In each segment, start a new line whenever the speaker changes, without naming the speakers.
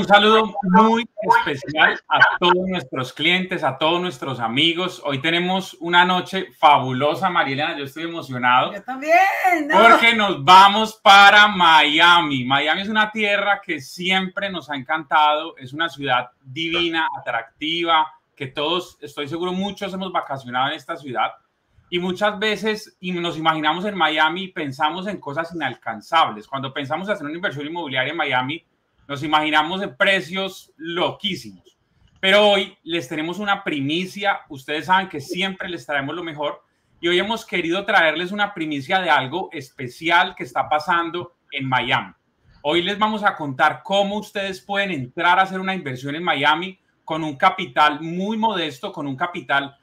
un saludo muy especial a todos nuestros clientes, a todos nuestros amigos. Hoy tenemos una noche fabulosa, Marielena. Yo estoy emocionado.
Yo también, ¿no?
Porque nos vamos para Miami. Miami es una tierra que siempre nos ha encantado. Es una ciudad divina, atractiva, que todos, estoy seguro, muchos hemos vacacionado en esta ciudad. Y muchas veces nos imaginamos en Miami y pensamos en cosas inalcanzables. Cuando pensamos hacer una inversión inmobiliaria en Miami, nos imaginamos en precios loquísimos. Pero hoy les tenemos una primicia. Ustedes saben que siempre les traemos lo mejor. Y hoy hemos querido traerles una primicia de algo especial que está pasando en Miami. Hoy les vamos a contar cómo ustedes pueden entrar a hacer una inversión en Miami con un capital muy modesto, con un capital,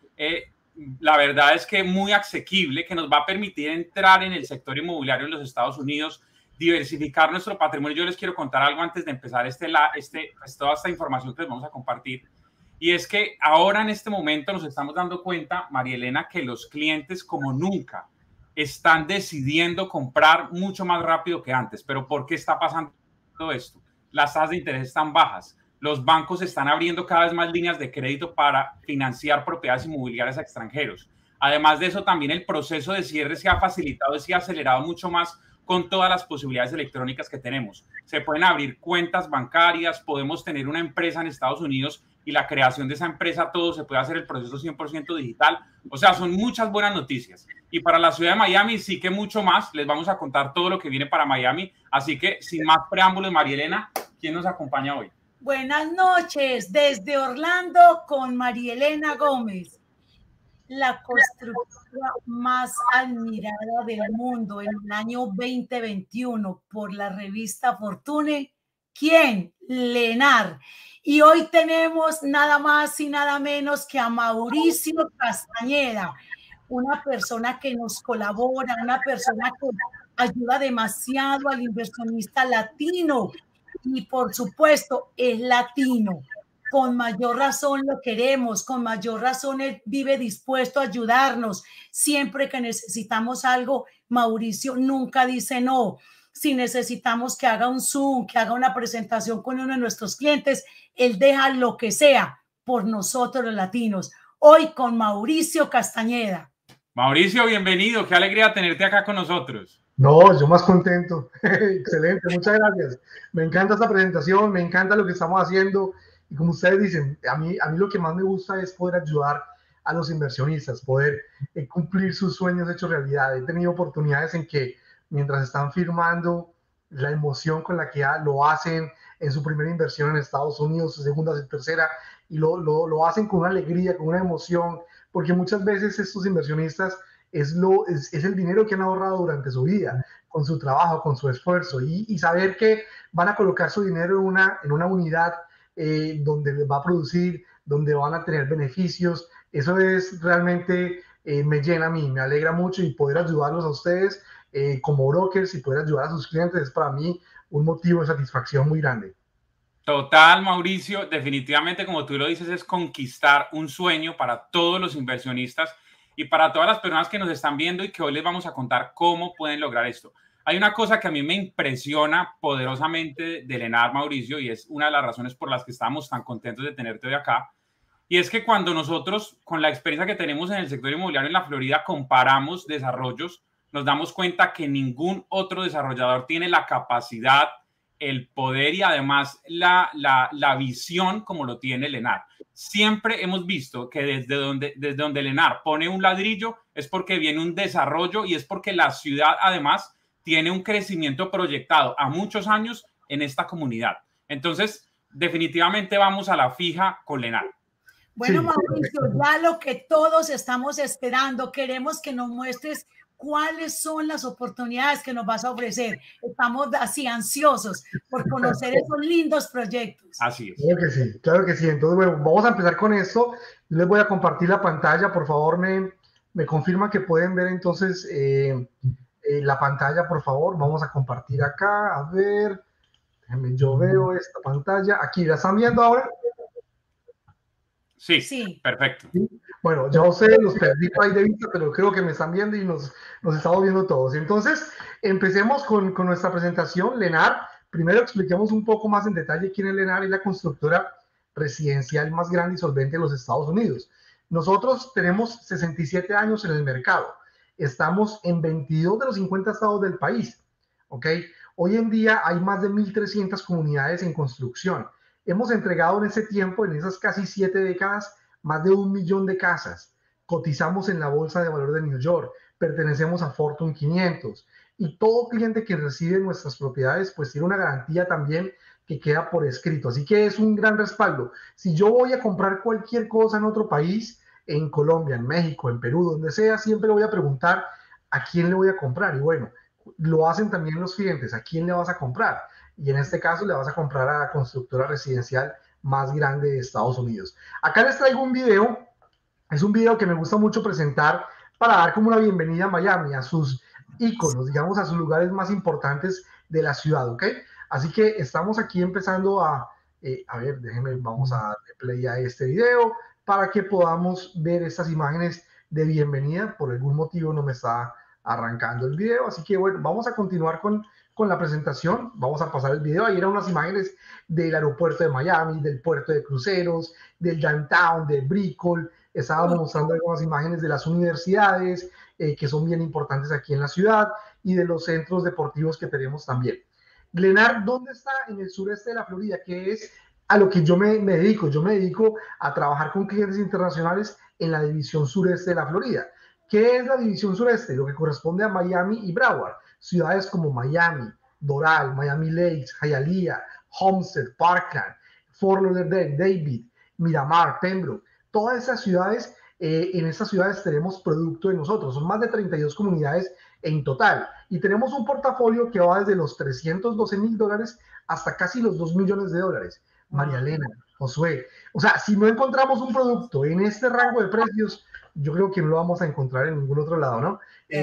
la verdad es que muy asequible, que nos va a permitir entrar en el sector inmobiliario en los Estados Unidos, diversificar nuestro patrimonio. Yo les quiero contar algo antes de empezar toda esta información que les vamos a compartir. Y es que ahora en este momento nos estamos dando cuenta, Marielena, que los clientes como nunca están decidiendo comprar mucho más rápido que antes. ¿Pero por qué está pasando esto? Las tasas de interés están bajas. Los bancos están abriendo cada vez más líneas de crédito para financiar propiedades inmobiliarias a extranjeros. Además de eso, también el proceso de cierre se ha facilitado y se ha acelerado mucho más con todas las posibilidades electrónicas que tenemos. Se pueden abrir cuentas bancarias, podemos tener una empresa en Estados Unidos y la creación de esa empresa, todo se puede hacer el proceso 100% digital. O sea, son muchas buenas noticias. Y para la ciudad de Miami sí que mucho más. Les vamos a contar todo lo que viene para Miami. Así que, sin más preámbulos, Marielena, ¿quién nos acompaña hoy?
Buenas noches, desde Orlando con Marielena Gómez, la constructora más admirada del mundo en el año 2021 por la revista Fortune. ¿Quién? Lenar. Y hoy tenemos nada más y nada menos que a Mauricio Castañeda, una persona que nos colabora, una persona que ayuda demasiado al inversionista latino. Y por supuesto es latino, con mayor razón lo queremos, con mayor razón él vive dispuesto a ayudarnos. Siempre que necesitamos algo, Mauricio nunca dice no. Si necesitamos que haga un Zoom, que haga una presentación con uno de nuestros clientes, él deja lo que sea por nosotros los latinos. Hoy con Mauricio Castañeda.
Mauricio, bienvenido, qué alegría tenerte acá con nosotros.
No, yo más contento. Excelente, muchas gracias. Me encanta esta presentación, me encanta lo que estamos haciendo y como ustedes dicen, a mí lo que más me gusta es poder ayudar a los inversionistas, poder cumplir sus sueños hechos realidad. He tenido oportunidades en que mientras están firmando, la emoción con la que lo hacen en su primera inversión en Estados Unidos, su segunda, su tercera, y lo hacen con una alegría, con una emoción, porque muchas veces estos inversionistas es el dinero que han ahorrado durante su vida, con su trabajo, con su esfuerzo, y saber que van a colocar su dinero en una unidad donde les va a producir, donde van a tener beneficios. Eso es realmente, me llena a mí, me alegra mucho, y poder ayudarlos a ustedes como brokers y poder ayudar a sus clientes es para mí un motivo de satisfacción muy grande.
Total, Mauricio, definitivamente, como tú lo dices, es conquistar un sueño para todos los inversionistas y para todas las personas que nos están viendo y que hoy les vamos a contar cómo pueden lograr esto. Hay una cosa que a mí me impresiona poderosamente de Lenar, Mauricio, y es una de las razones por las que estamos tan contentos de tenerte hoy acá, y es que cuando nosotros, con la experiencia que tenemos en el sector inmobiliario en la Florida, comparamos desarrollos, nos damos cuenta que ningún otro desarrollador tiene la capacidad, el poder y además la visión como lo tiene Lenar. Siempre hemos visto que desde donde Lenar pone un ladrillo es porque viene un desarrollo y es porque la ciudad además tiene un crecimiento proyectado a muchos años en esta comunidad. Entonces, definitivamente vamos a la fija con Lenar.
Bueno, sí, Mauricio, ya lo que todos estamos esperando, queremos que nos muestres cuáles son las oportunidades que nos vas a ofrecer. Estamos así ansiosos por conocer esos lindos proyectos.
Así es.
Claro que sí. Entonces, bueno, vamos a empezar con esto. Les voy a compartir la pantalla. Por favor, me confirma que pueden ver entonces la pantalla, por favor. Vamos a compartir acá. A ver, déjenme, yo veo esta pantalla. Aquí, ¿la están viendo ahora?
Sí, sí, perfecto.
Bueno, yo sé, los perdí por ahí de vista, pero creo que me están viendo y nos estamos viendo todos. Entonces, empecemos con nuestra presentación. Lenar, primero expliquemos un poco más en detalle quién es Lennar. Es la constructora residencial más grande y solvente de los Estados Unidos. Nosotros tenemos 67 años en el mercado. Estamos en 22 de los 50 estados del país. ¿Ok? Hoy en día hay más de 1.300 comunidades en construcción. Hemos entregado en ese tiempo, en esas casi 7 décadas, más de 1 millón de casas. Cotizamos en la Bolsa de Valor de New York. Pertenecemos a Fortune 500. Y todo cliente que recibe nuestras propiedades, pues tiene una garantía también que queda por escrito. Así que es un gran respaldo. Si yo voy a comprar cualquier cosa en otro país, en Colombia, en México, en Perú, donde sea, siempre le voy a preguntar a quién le voy a comprar. Y bueno, lo hacen también los clientes. ¿A quién le vas a comprar? Y en este caso le vas a comprar a la constructora residencial más grande de Estados Unidos. Acá les traigo un video. Es un video que me gusta mucho presentar para dar como una bienvenida a Miami, a sus íconos, digamos, a sus lugares más importantes de la ciudad, ¿ok? Así que estamos aquí empezando a ver, déjenme, vamos a darle play a este video para que podamos ver estas imágenes de bienvenida. Por algún motivo no me está arrancando el video, así que bueno, vamos a continuar con la presentación. Vamos a pasar el video. Ahí eran unas imágenes del aeropuerto de Miami, del puerto de cruceros, del downtown, de Brickell. Estábamos mostrando algunas imágenes de las universidades que son bien importantes aquí en la ciudad y de los centros deportivos que tenemos también. Lennar, ¿dónde está? En el sureste de la Florida, que es a lo que yo me dedico. Yo me dedico a trabajar con clientes internacionales en la división sureste de la Florida. ¿Qué es la división sureste? Lo que corresponde a Miami y Broward. Ciudades como Miami, Doral, Miami Lakes, Hialeah, Homestead, Parkland, Fort Lauderdale, David, Miramar, Pembroke. Todas esas ciudades, en estas ciudades tenemos producto de nosotros. Son más de 32 comunidades en total. Y tenemos un portafolio que va desde los $312,000 hasta casi los $2 millones. María Elena, Josué. O sea, si no encontramos un producto en este rango de precios, yo creo que no lo vamos a encontrar en ningún otro lado, ¿no?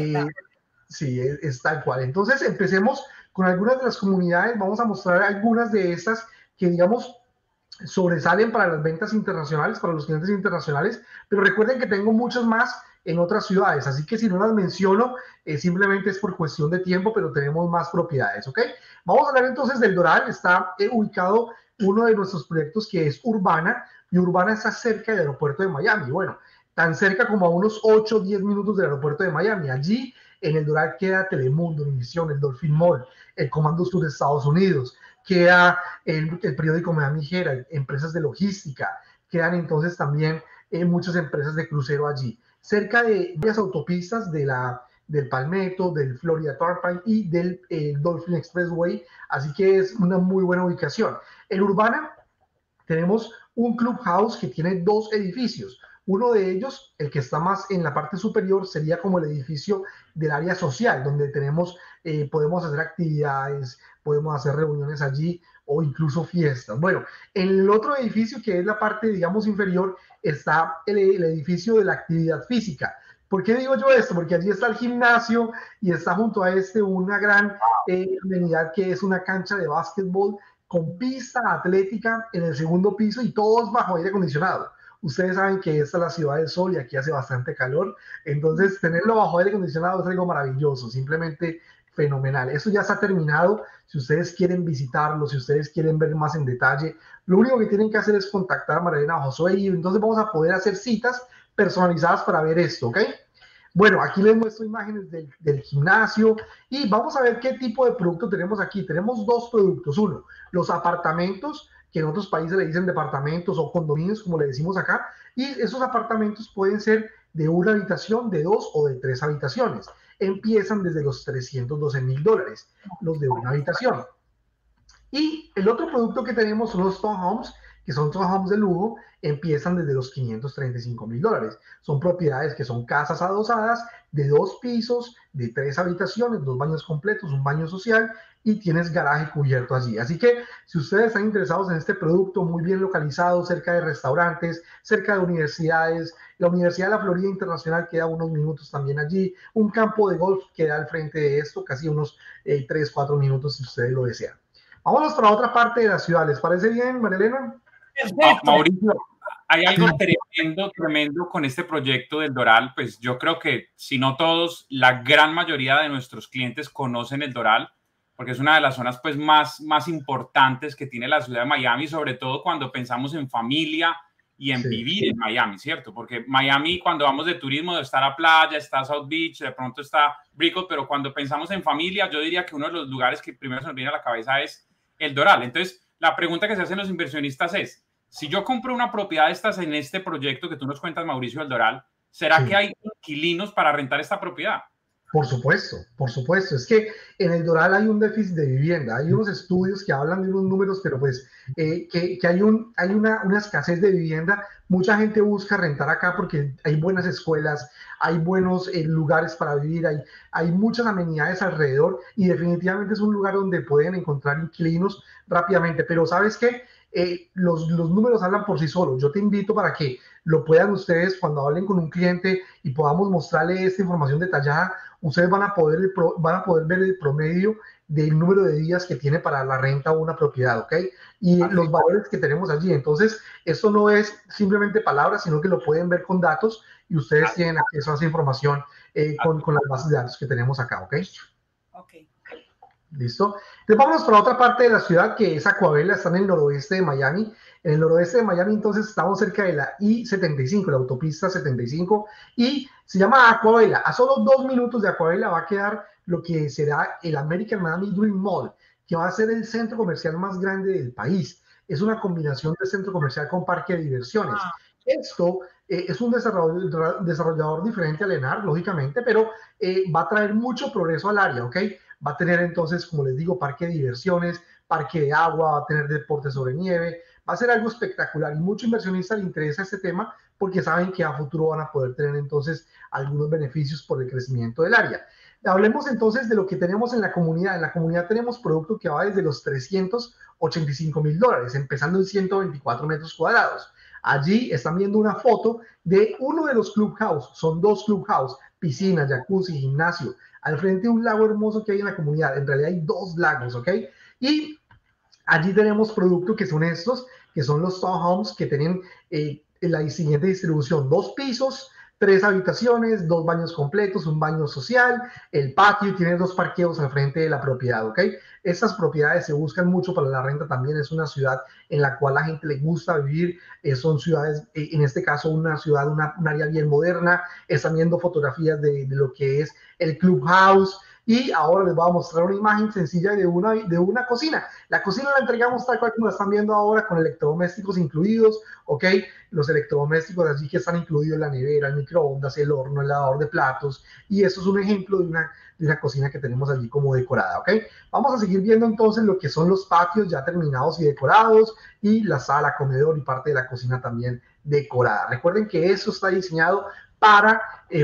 Sí, es tal cual. Entonces, empecemos con algunas de las comunidades. Vamos a mostrar algunas de estas que, digamos, sobresalen para las ventas internacionales, para los clientes internacionales, pero recuerden que tengo muchas más en otras ciudades, así que si no las menciono, simplemente es por cuestión de tiempo, pero tenemos más propiedades, ¿ok? Vamos a hablar entonces del Doral. Está ubicado uno de nuestros proyectos que es Urbana, y Urbana está cerca del aeropuerto de Miami. Bueno, tan cerca como a unos 8 o 10 minutos del aeropuerto de Miami. Allí en el Doral queda Telemundo, Univision, el Dolphin Mall, el Comando Sur de Estados Unidos, queda el periódico Miami Herald, empresas de logística, quedan entonces también muchas empresas de crucero allí. Cerca de varias autopistas del Palmetto, del Florida Turnpike y del Dolphin Expressway, así que es una muy buena ubicación. En Urbana tenemos un clubhouse que tiene 2 edificios. Uno de ellos, el que está más en la parte superior, sería como el edificio del área social, donde tenemos, podemos hacer actividades, podemos hacer reuniones allí o incluso fiestas. Bueno, en el otro edificio, que es la parte, digamos, inferior, está el edificio de la actividad física. ¿Por qué digo yo esto? Porque allí está el gimnasio y está junto a una gran amenidad que es una cancha de básquetbol con pista atlética en el segundo piso y todos bajo aire acondicionado. Ustedes saben que esta es la ciudad del sol y aquí hace bastante calor, entonces tenerlo bajo aire acondicionado es algo maravilloso, simplemente fenomenal. Eso ya está terminado. Si ustedes quieren visitarlo, si ustedes quieren ver más en detalle, lo único que tienen que hacer es contactar a María Elena o Josué y entonces vamos a poder hacer citas personalizadas para ver esto, ¿ok? Bueno, aquí les muestro imágenes del gimnasio y vamos a ver qué tipo de producto tenemos aquí. Tenemos 2 productos. Uno, los apartamentos, que en otros países le dicen departamentos o condominios, como le decimos acá, y esos apartamentos pueden ser de 1 habitación, de 2 o de 3 habitaciones. Empiezan desde los $312,000, los de 1 habitación. Y el otro producto que tenemos son los townhomes, que son townhomes de lujo, empiezan desde los $535,000. Son propiedades que son casas adosadas de 2 pisos, de 3 habitaciones, 2 baños completos, un baño social y tienes garaje cubierto allí. Así que si ustedes están interesados en este producto muy bien localizado, cerca de restaurantes, cerca de universidades, la Universidad de la Florida Internacional queda unos minutos también allí, un campo de golf queda al frente de esto, casi unos 3-4 minutos si ustedes lo desean. Vámonos para otra parte de la ciudad. ¿Les parece bien, María Elena?
Mauricio, hay algo tremendo con este proyecto del Doral. Pues yo creo que, si no todos, la gran mayoría de nuestros clientes conocen el Doral. porque es una de las zonas pues más importantes que tiene la ciudad de Miami, sobre todo cuando pensamos en familia y en vivir en Miami, ¿cierto? Porque Miami, cuando vamos de turismo, está la playa, está South Beach, de pronto está Brickell, pero cuando pensamos en familia, yo diría que uno de los lugares que primero se nos viene a la cabeza es el Doral. Entonces, la pregunta que se hacen los inversionistas es, si yo compro una propiedad de estas en este proyecto que tú nos cuentas, Mauricio, del Doral, ¿será que hay inquilinos para rentar esta propiedad?
Por supuesto, por supuesto. Es que en el Doral hay un déficit de vivienda. Hay unos estudios que hablan de unos números, pero pues que hay una escasez de vivienda. Mucha gente busca rentar acá porque hay buenas escuelas, hay buenos lugares para vivir, hay muchas amenidades alrededor y definitivamente es un lugar donde pueden encontrar inquilinos rápidamente. Pero ¿sabes qué? Los números hablan por sí solos. Yo te invito para que lo puedan ustedes cuando hablen con un cliente y podamos mostrarle esta información detallada. Ustedes van a poder ver el promedio del número de días que tiene para la renta una propiedad, ¿ok? Y los valores que tenemos allí. Entonces, esto no es simplemente palabras, sino que lo pueden ver con datos y ustedes tienen acceso a esa información con las bases de datos que tenemos acá, ¿ok?
Ok.
¿Listo? Entonces, vámonos para otra parte de la ciudad, que es Aquavela, está en el noroeste de Miami. En el noroeste de Miami, entonces, estamos cerca de la I-75, la autopista 75, y se llama Aquavela. A solo 2 minutos de Aquavela va a quedar lo que será el American Miami Dream Mall, que va a ser el centro comercial más grande del país. Es una combinación de centro comercial con parque de diversiones. Esto es un desarrollador diferente al ENAR, lógicamente, pero va a traer mucho progreso al área, ¿ok? Va a tener entonces, como les digo, parque de diversiones, parque de agua, va a tener deporte sobre nieve, va a ser algo espectacular y mucho inversionista le interesa este tema porque saben que a futuro van a poder tener entonces algunos beneficios por el crecimiento del área. Hablemos entonces de lo que tenemos en la comunidad. En la comunidad tenemos producto que va desde los $385,000, empezando en 124 metros cuadrados. Allí están viendo una foto de uno de los clubhouse, son 2 clubhouse, piscina, jacuzzi, gimnasio, al frente de un lago hermoso que hay en la comunidad. En realidad hay 2 lagos, ¿ok? Y allí tenemos productos que son estos, que son los townhomes, que tienen la siguiente distribución: 2 pisos, 3 habitaciones, 2 baños completos, un baño social, el patio, tiene 2 parqueos al frente de la propiedad, ¿ok? Estas propiedades se buscan mucho para la renta también. Es una ciudad en la cual la gente le gusta vivir. Son ciudades, en este caso una ciudad, un área bien moderna. Están viendo fotografías de lo que es el clubhouse. Y ahora les voy a mostrar una imagen sencilla de una cocina. La cocina la entregamos tal cual como la están viendo ahora, con electrodomésticos incluidos, ¿ok? Los electrodomésticos allí que están incluidos: la nevera, el microondas, el horno, el lavador de platos. Y eso es un ejemplo de una cocina que tenemos allí como decorada, ¿ok? Vamos a seguir viendo entonces lo que son los patios ya terminados y decorados, y la sala, comedor y parte de la cocina también decorada. Recuerden que eso está diseñado para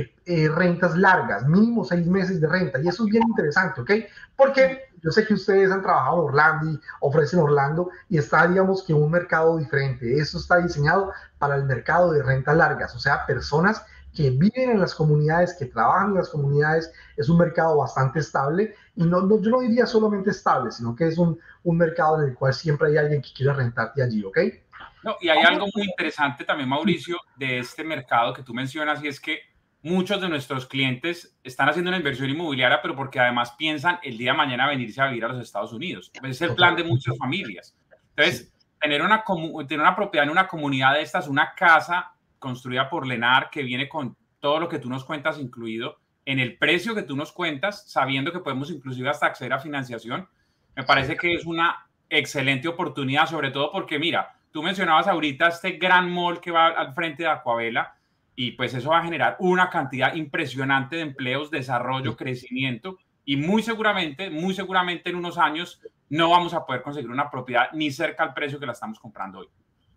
rentas largas, mínimo 6 meses de renta, y eso es bien interesante, ¿ok? Porque yo sé que ustedes han trabajado en Orlando y ofrecen Orlando, y está, digamos, que un mercado diferente. Eso está diseñado para el mercado de rentas largas, o sea, personas que viven en las comunidades, que trabajan en las comunidades. Es un mercado bastante estable, y yo no diría solamente estable, sino que es un mercado en el cual siempre hay alguien que quiera rentarte allí, ¿ok?
No, y hay algo muy interesante también, Mauricio, de este mercado que tú mencionas, y es que muchos de nuestros clientes están haciendo una inversión inmobiliaria, pero porque además piensan el día de mañana venirse a vivir a los Estados Unidos. Es el plan de muchas familias. Entonces, tener una propiedad en una comunidad de estas, una casa construida por Lennar, que viene con todo lo que tú nos cuentas incluido, en el precio que tú nos cuentas, sabiendo que podemos inclusive hasta acceder a financiación, me parece que es una excelente oportunidad, sobre todo porque, mira, tú mencionabas ahorita este gran mall que va al frente de Aquavela, y pues eso va a generar una cantidad impresionante de empleos, desarrollo, crecimiento, y muy seguramente en unos años no vamos a poder conseguir una propiedad ni cerca al precio que la estamos comprando hoy.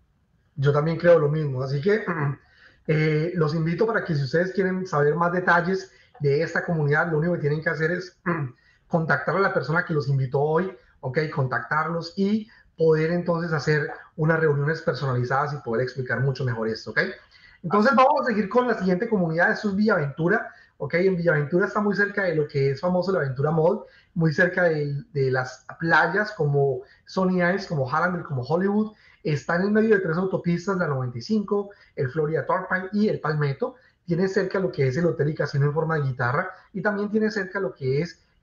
Yo también creo lo mismo, así que los invito para que, si ustedes quieren saber más detalles de esta comunidad, lo único que tienen que hacer es contactar a la persona que los invitó hoy, ¿ok? Contactarlos y poder entonces hacer unas reuniones personalizadas y poder explicar mucho mejor esto, ¿ok? Entonces vamos a seguir con la siguiente comunidad. Esto es Villaventura, ¿ok? En Villaventura está muy cerca de lo que es famoso la Aventura Mall, muy cerca de las playas como Sunny Isles, como Hallandale, como Hollywood. Está en el medio de 3 autopistas, la 95, el Florida Turnpike y el Palmetto. Tiene cerca lo que es el hotel y casino en forma de guitarra, y también tiene cerca lo que es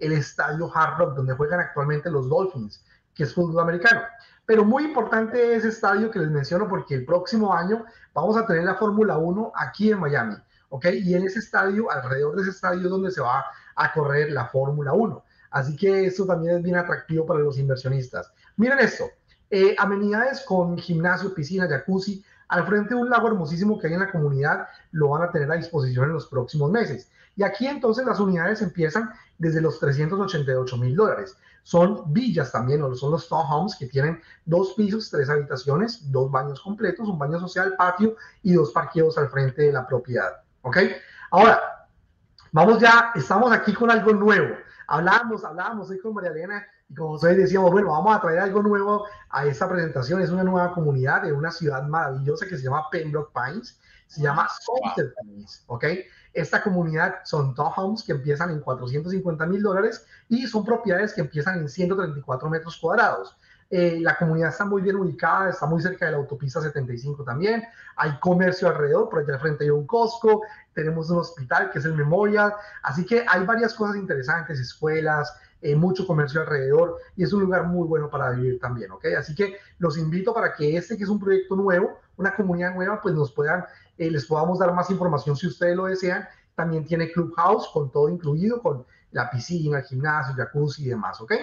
el estadio Hard Rock, donde juegan actualmente los Dolphins, que es fútbol americano. Pero muy importante ese estadio que les menciono porque el próximo año vamos a tener la Fórmula 1 aquí en Miami, ¿ok? Y en ese estadio, alrededor de ese estadio es donde se va a correr la Fórmula 1. Así que eso también es bien atractivo para los inversionistas. Miren esto, amenidades con gimnasio, piscina, jacuzzi, al frente de un lago hermosísimo que hay en la comunidad, lo van a tener a disposición en los próximos meses. Y aquí entonces las unidades empiezan desde los $388,000. Son villas también, o son los townhomes que tienen 2 pisos, 3 habitaciones, 2 baños completos, un baño social, patio y 2 parqueos al frente de la propiedad. ¿Ok? Ahora, vamos ya, estamos aquí con algo nuevo. Hablábamos hoy con María Elena y como ustedes decíamos, bueno, vamos a traer algo nuevo a esta presentación. Es una nueva comunidad de una ciudad maravillosa que se llama Pembroke Pines, se llama Sunset Pines, ¿ok? Esta comunidad son townhomes que empiezan en $450,000 y son propiedades que empiezan en 134 metros cuadrados. La comunidad está muy bien ubicada, está muy cerca de la autopista 75 también, hay comercio alrededor, por allá al frente hay un Costco, tenemos un hospital que es el Memorial, así que hay varias cosas interesantes, escuelas, mucho comercio alrededor y es un lugar muy bueno para vivir también, ¿ok? Así que los invito para que que es un proyecto nuevo, una comunidad nueva, pues les podamos dar más información si ustedes lo desean. También tiene Clubhouse con todo incluido, con la piscina, el gimnasio, jacuzzi y demás, ¿ok?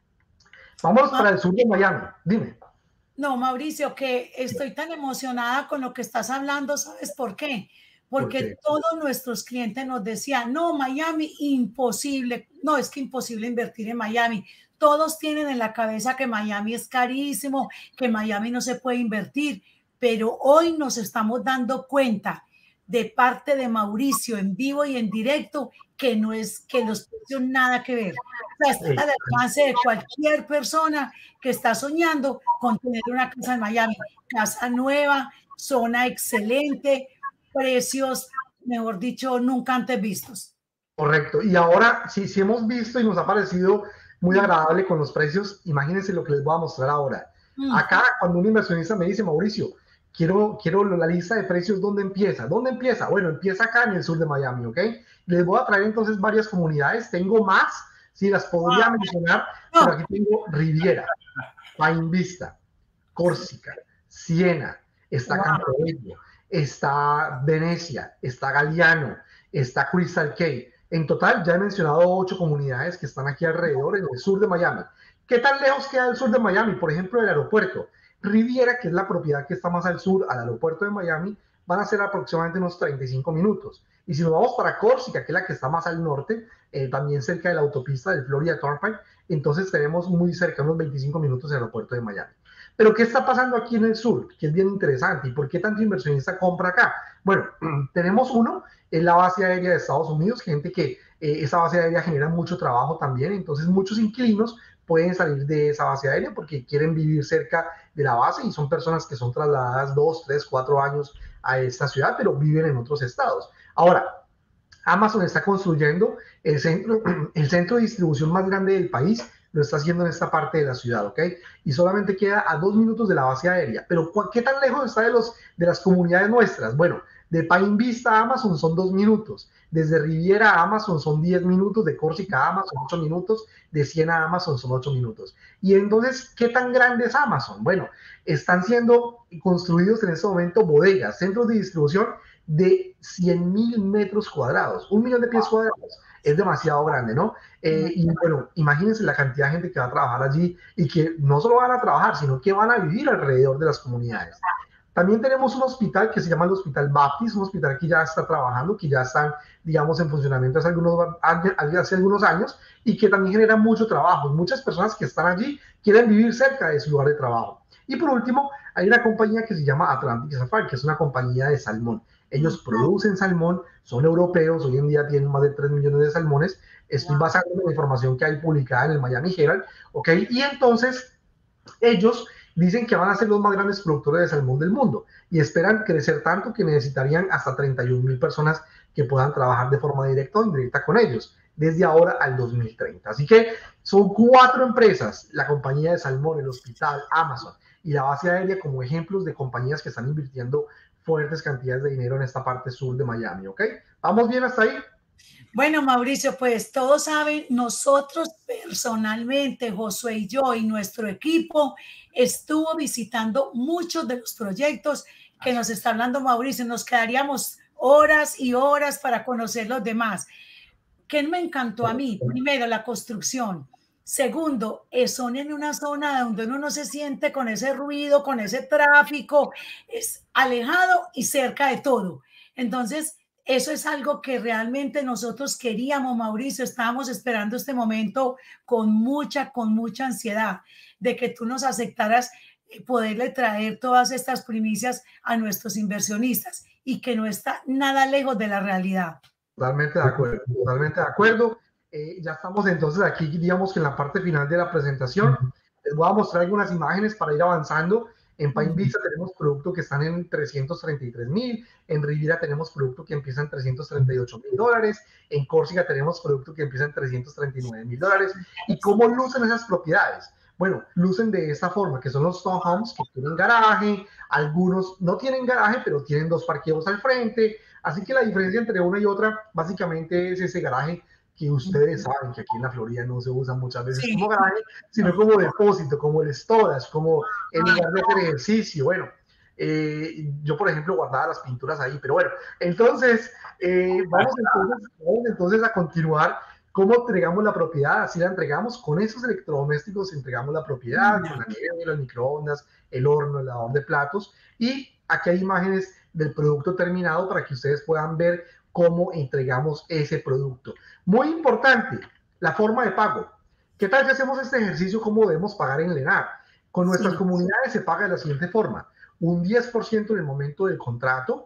Vamos para el sur de Miami, dime.
No, Mauricio, que estoy tan emocionada con lo que estás hablando, ¿sabes por qué? Porque todos nuestros clientes nos decían, no, Miami, imposible, no, es que imposible invertir en Miami. Todos tienen en la cabeza que Miami es carísimo, que Miami no se puede invertir, pero hoy nos estamos dando cuenta de parte de Mauricio en vivo y en directo que no es que los precios nada que ver. O sea, está al alcance de cualquier persona que está soñando con tener una casa en Miami. Casa nueva, zona excelente, precios, mejor dicho, nunca antes vistos.
Correcto. Y ahora, sí hemos visto y nos ha parecido muy agradable con los precios. Imagínense lo que les voy a mostrar ahora. Acá, cuando un inversionista me dice, Mauricio, quiero la lista de precios, ¿dónde empieza? ¿Dónde empieza? Bueno, empieza acá en el sur de Miami, ¿ok? Les voy a traer entonces varias comunidades. Tengo más, sí, las podría mencionar, pero aquí tengo Riviera, Pine Vista, Córcega, Siena, está Campobello, está Venecia, está Galiano, está Crystal Cay. En total, ya he mencionado 8 comunidades que están aquí alrededor en el sur de Miami. ¿Qué tan lejos queda el sur de Miami? Por ejemplo, el aeropuerto. Riviera, que es la propiedad que está más al sur, al aeropuerto de Miami, van a ser aproximadamente unos 35 minutos. Y si nos vamos para Córcega, que es la que está más al norte, también cerca de la autopista del Florida Turnpike, entonces tenemos muy cerca, unos 25 minutos del aeropuerto de Miami. Pero ¿qué está pasando aquí en el sur? Que es bien interesante. ¿Y por qué tanto inversionista compra acá? Bueno, tenemos uno, es la base aérea de Estados Unidos, gente que esa base aérea genera mucho trabajo también, entonces muchos inquilinos pueden salir de esa base aérea porque quieren vivir cerca de la base y son personas que son trasladadas 2, 3, 4 años a esta ciudad, pero viven en otros estados. Ahora, Amazon está construyendo el centro de distribución más grande del país, lo está haciendo en esta parte de la ciudad, ¿ok? Y solamente queda a 2 minutos de la base aérea. Pero ¿qué tan lejos está de las comunidades nuestras? Bueno, de Pine Vista a Amazon son 2 minutos. Desde Riviera a Amazon son 10 minutos. De Córcega a Amazon 8 minutos. De Siena a Amazon son 8 minutos. Y entonces, ¿qué tan grande es Amazon? Bueno, están siendo construidos en este momento bodegas, centros de distribución de 100,000 metros cuadrados. 1,000,000 de pies cuadrados. Es demasiado grande, ¿no? Y bueno, imagínense la cantidad de gente que va a trabajar allí y que no solo van a trabajar, sino que van a vivir alrededor de las comunidades. También tenemos un hospital que se llama el Hospital Baptist, un hospital que ya está trabajando, que ya están, digamos, en funcionamiento hace algunos años y que también genera mucho trabajo. Muchas personas que están allí quieren vivir cerca de su lugar de trabajo. Y por último, hay una compañía que se llama Atlantic Sapphire, que es una compañía de salmón. Ellos producen salmón, son europeos, hoy en día tienen más de 3 millones de salmones. Estoy basando en la información que hay publicada en el Miami Herald, ¿ok? Y entonces ellos dicen que van a ser los más grandes productores de salmón del mundo y esperan crecer tanto que necesitarían hasta 31,000 personas que puedan trabajar de forma directa o indirecta con ellos desde ahora al 2030. Así que son 4 empresas, la compañía de salmón, el hospital, Amazon y la base aérea como ejemplos de compañías que están invirtiendo fuertes cantidades de dinero en esta parte sur de Miami, ¿ok? ¿Vamos bien hasta ahí?
Bueno, Mauricio, pues todos saben, nosotros personalmente, Josué y yo y nuestro equipo estuvo visitando muchos de los proyectos que nos está hablando Mauricio. Nos quedaríamos horas y horas para conocer los demás. ¿Qué me encantó a mí? Primero, la construcción. Segundo, son en una zona donde uno no se siente con ese ruido, con ese tráfico, es alejado y cerca de todo. Entonces, eso es algo que realmente nosotros queríamos, Mauricio, estábamos esperando este momento con mucha ansiedad de que tú nos aceptaras poderle traer todas estas primicias a nuestros inversionistas y que no está nada lejos de la realidad.
Totalmente de acuerdo, totalmente de acuerdo. Ya estamos entonces aquí, digamos que en la parte final de la presentación. Les voy a mostrar algunas imágenes para ir avanzando. En Pine Vista tenemos productos que están en 333,000, en Riviera tenemos productos que empiezan en 338,000 dólares, en Córcega tenemos productos que empiezan en 339,000 dólares. ¿Y cómo lucen esas propiedades? Bueno, lucen de esta forma, que son los townhomes que tienen garaje, algunos no tienen garaje, pero tienen 2 parqueos al frente. Así que la diferencia entre una y otra básicamente es ese garaje que ustedes saben que aquí en la Florida no se usa muchas veces como garaje, sino como depósito, como el storage, como el lugar de hacer ejercicio. Bueno, yo por ejemplo guardaba las pinturas ahí, pero bueno, entonces, vamos entonces a continuar. ¿Cómo entregamos la propiedad? Así la entregamos con esos electrodomésticos, entregamos la propiedad con la nevera, el microondas, el horno, el lavador de platos. Y aquí hay imágenes del producto terminado para que ustedes puedan ver cómo entregamos ese producto. Muy importante, la forma de pago. ¿Qué tal si hacemos este ejercicio? ¿Cómo debemos pagar en Lennar? Con nuestras comunidades se paga de la siguiente forma: un 10% en el momento del contrato,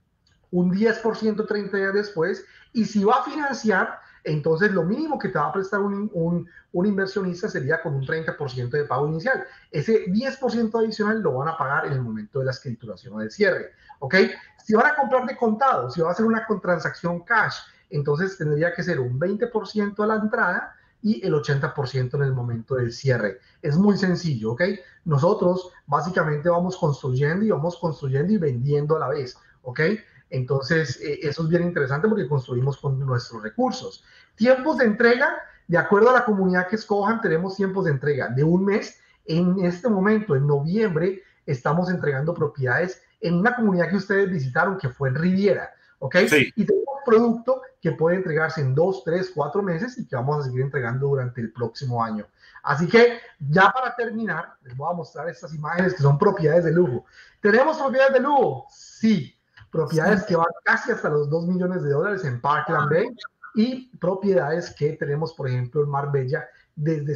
un 10% 30 días después, y si va a financiar, entonces lo mínimo que te va a prestar un inversionista sería con un 30% de pago inicial. Ese 10% adicional lo van a pagar en el momento de la escrituración o del cierre, ¿ok? Si van a comprar de contado, si va a hacer una transacción cash, entonces tendría que ser un 20% a la entrada y el 80% en el momento del cierre. Es muy sencillo, ¿ok? Nosotros básicamente vamos construyendo y vendiendo a la vez, ¿ok? Entonces, eso es bien interesante porque construimos con nuestros recursos. Tiempos de entrega, de acuerdo a la comunidad que escojan, tenemos tiempos de entrega de un mes. En este momento, en noviembre, estamos entregando propiedades en una comunidad que ustedes visitaron, que fue en Riviera, ¿ok? Sí. Y tenemos producto que puede entregarse en 2, 3, 4 meses y que vamos a seguir entregando durante el próximo año. Así que, ya para terminar, les voy a mostrar estas imágenes que son propiedades de lujo. ¿Tenemos propiedades de lujo? Sí. Propiedades que van casi hasta los 2 millones de dólares en Parkland Bay, y propiedades que tenemos, por ejemplo, en Marbella desde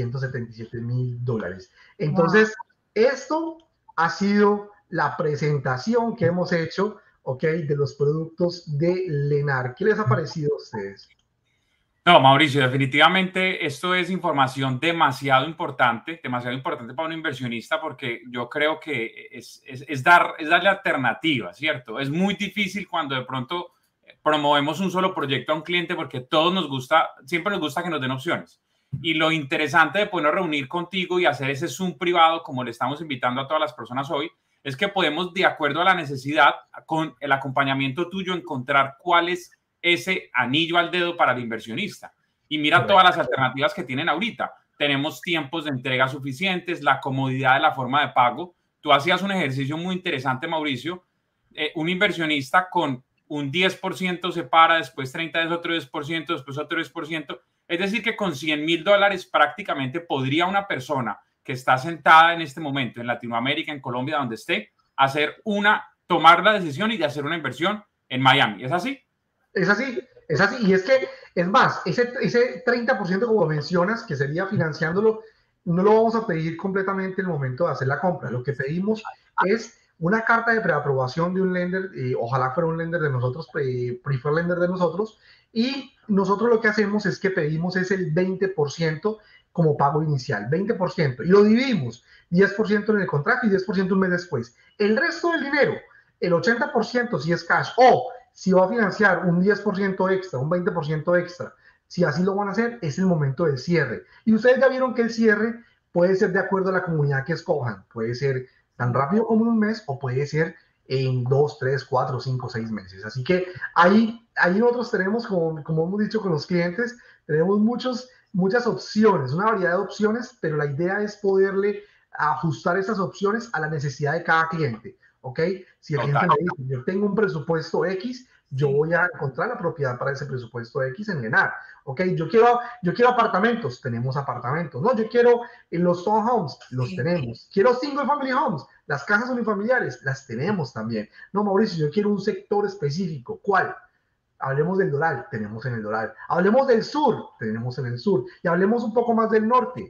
777,000 dólares. Entonces, esto ha sido la presentación que hemos hecho, ¿ok?, de los productos de Lennar. ¿Qué les ha parecido a ustedes?
No, Mauricio, definitivamente esto es información demasiado importante para un inversionista, porque yo creo que es darle alternativa, ¿cierto? Es muy difícil cuando de pronto promovemos un solo proyecto a un cliente, porque todos nos gusta, siempre nos gusta que nos den opciones. Y lo interesante de podernos reunir contigo y hacer ese Zoom privado, como le estamos invitando a todas las personas hoy, es que podemos, de acuerdo a la necesidad, con el acompañamiento tuyo, encontrar cuál es ese anillo al dedo para el inversionista. Y mira todas las alternativas que tienen ahorita. Tenemos tiempos de entrega suficientes, la comodidad de la forma de pago. Tú hacías un ejercicio muy interesante, Mauricio. Un inversionista con un 10% se para, después 30 es otro 10%, después otro 10%. Es decir, que con $100,000 prácticamente podría una persona que está sentada en este momento en Latinoamérica, en Colombia, donde esté, tomar la decisión y de hacer una inversión en Miami. ¿Es así?
Es así, es así. Y es que, es más, ese 30%, como mencionas, que sería financiándolo, no lo vamos a pedir completamente en el momento de hacer la compra. Lo que pedimos es una carta de preaprobación de un lender, ojalá fuera un lender de nosotros, preferred lender de nosotros, y nosotros lo que hacemos es que pedimos es el 20% como pago inicial, 20%, y lo dividimos, 10% en el contrato y 10% un mes después. El resto del dinero, el 80% si es cash, o si va a financiar un 10% extra, un 20% extra, si así lo van a hacer, es el momento del cierre. Y ustedes ya vieron que el cierre puede ser de acuerdo a la comunidad que escojan. Puede ser tan rápido como un mes o puede ser en 2, 3, 4, 5, 6 meses. Así que ahí nosotros tenemos, como hemos dicho con los clientes, tenemos muchas opciones, una variedad de opciones, pero la idea es poderle ajustar esas opciones a la necesidad de cada cliente, ¿ok? Si el cliente me dice, yo tengo un presupuesto X, yo voy a encontrar la propiedad para ese presupuesto X en Lennar, ¿ok? Yo quiero apartamentos, tenemos apartamentos. No, yo quiero los townhomes, los tenemos. Quiero single family homes, las casas unifamiliares, las tenemos también. No, Mauricio, yo quiero un sector específico. ¿Cuál? Hablemos del Doral, tenemos en el Doral. Hablemos del sur, tenemos en el sur. Y hablemos un poco más del norte,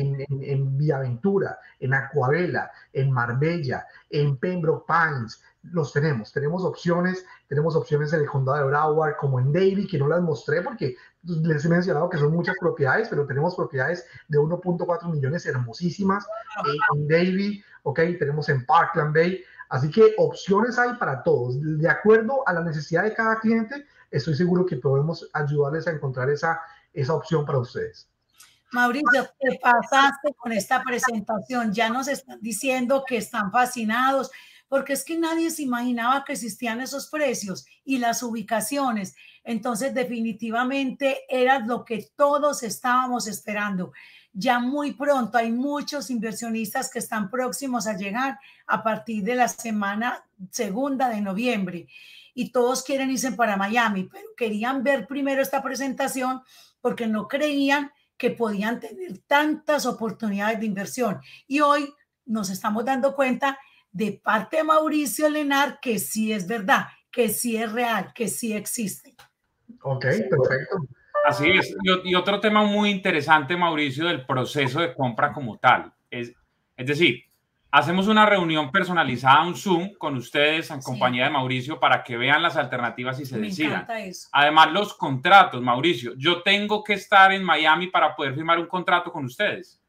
en Villaventura, en Acuabela, en Marbella, en Pembroke Pines. Los tenemos. Tenemos opciones en el condado de Broward, como en Davie, que no las mostré porque les he mencionado que son muchas propiedades, pero tenemos propiedades de 1.4 millones hermosísimas en Davie, ok, tenemos en Parkland Bay. Así que opciones hay para todos. De acuerdo a la necesidad de cada cliente, estoy seguro que podemos ayudarles a encontrar esa opción para ustedes.
Mauricio, ¿qué pasaste con esta presentación? Ya nos están diciendo que están fascinados, porque es que nadie se imaginaba que existían esos precios y las ubicaciones. Entonces, definitivamente era lo que todos estábamos esperando. Ya muy pronto hay muchos inversionistas que están próximos a llegar a partir de la semana 2 de noviembre y todos quieren irse para Miami, pero querían ver primero esta presentación porque no creían que podían tener tantas oportunidades de inversión. Y hoy nos estamos dando cuenta de parte de Mauricio Lennar que sí es verdad, que sí es real, que sí existe.
Ok, perfecto.
Así es. Y otro tema muy interesante, Mauricio, del proceso de compra como tal. Es decir, hacemos una reunión personalizada, un Zoom con ustedes en compañía de Mauricio para que vean las alternativas y se decidan. Además, los contratos, Mauricio. ¿Yo tengo que estar en Miami para poder firmar un contrato con ustedes?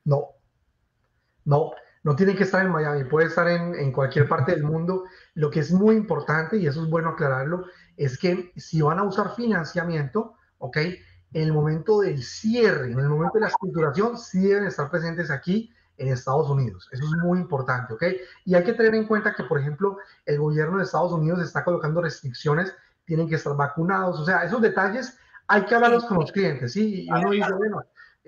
No tiene que estar en Miami, puede estar en cualquier parte del mundo. Lo que es muy importante, y eso es bueno aclararlo, es que si van a usar financiamiento, ¿ok? En el momento del cierre, en el momento de la escrituración, sí deben estar presentes aquí en Estados Unidos. Eso es muy importante, ¿ok? Y hay que tener en cuenta que, por ejemplo, el gobierno de Estados Unidos está colocando restricciones, tienen que estar vacunados, o sea, esos detalles hay que hablarlos con los clientes, ¿sí? Y uno dice, bueno,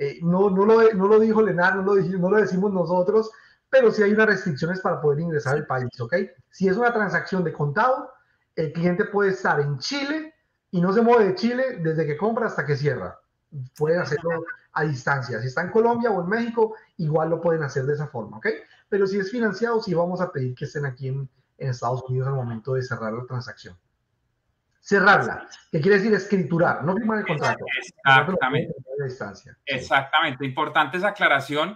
no lo dijo Lennar, no lo decimos nosotros, pero sí hay unas restricciones para poder ingresar al país, ¿ok? Si es una transacción de contado, el cliente puede estar en Chile y no se mueve de Chile desde que compra hasta que cierra. Pueden hacerlo a distancia. Si está en Colombia o en México, igual lo pueden hacer de esa forma, ¿ok? Pero si es financiado, sí vamos a pedir que estén aquí en Estados Unidos al momento de cerrar la transacción. Cerrarla, que quiere decir escriturar, no firmar el contrato.
Exactamente. Exactamente. Importante esa aclaración.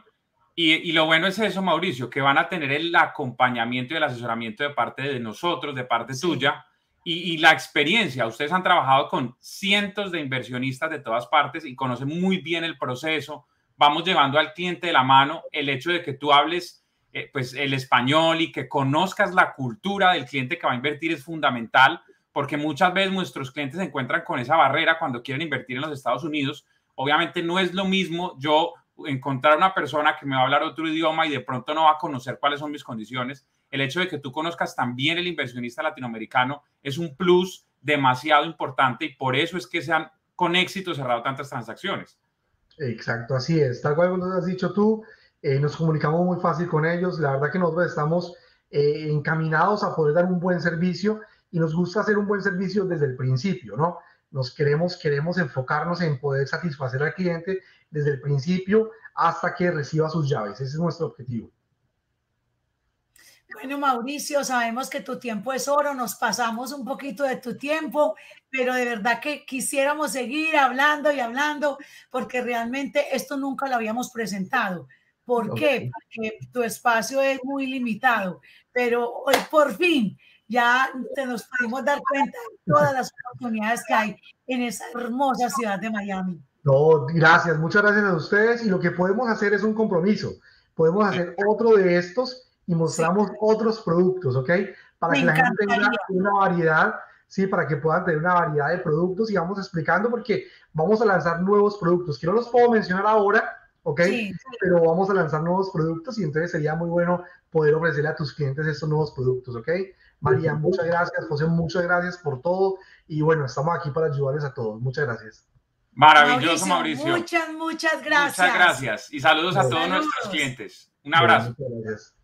Y lo bueno es eso, Mauricio, que van a tener el acompañamiento y el asesoramiento de parte de nosotros, de parte tuya, y la experiencia. Ustedes han trabajado con cientos de inversionistas de todas partes y conocen muy bien el proceso. Vamos llevando al cliente de la mano. El hecho de que tú hables pues el español y que conozcas la cultura del cliente que va a invertir es fundamental, porque muchas veces nuestros clientes se encuentran con esa barrera cuando quieren invertir en los Estados Unidos. Obviamente no es lo mismo yo encontrar una persona que me va a hablar otro idioma y de pronto no va a conocer cuáles son mis condiciones. El hecho de que tú conozcas también el inversionista latinoamericano es un plus demasiado importante y por eso es que se han con éxito cerrado tantas transacciones.
Exacto, así es. Tal cual como has dicho tú, nos comunicamos muy fácil con ellos. La verdad que nosotros estamos encaminados a poder dar un buen servicio y nos gusta hacer un buen servicio desde el principio, ¿no? Queremos enfocarnos en poder satisfacer al cliente desde el principio hasta que reciba sus llaves. Ese es nuestro objetivo.
Bueno, Mauricio, sabemos que tu tiempo es oro, nos pasamos un poquito de tu tiempo, pero de verdad que quisiéramos seguir hablando y hablando, porque realmente esto nunca lo habíamos presentado. ¿Por qué? Porque tu espacio es muy limitado, pero hoy por fin ya nos pudimos dar cuenta de todas las oportunidades que hay en esa hermosa ciudad de Miami.
No, gracias, muchas gracias a ustedes. Y lo que podemos hacer es un compromiso. Podemos hacer otro de estos y mostramos otros productos, ¿ok? Para que la gente tenga una variedad, ¿sí? Para que puedan tener una variedad de productos y vamos explicando porque vamos a lanzar nuevos productos, que no los puedo mencionar ahora, ¿ok? Pero vamos a lanzar nuevos productos y entonces sería muy bueno poder ofrecerle a tus clientes estos nuevos productos, ¿ok? María, muchas gracias. José, muchas gracias por todo. Y bueno, estamos aquí para ayudarles a todos. Muchas gracias.
Maravilloso, Mauricio.
Muchas gracias.
Muchas gracias. Y saludos a todos nuestros clientes. Un abrazo.
Muchas gracias.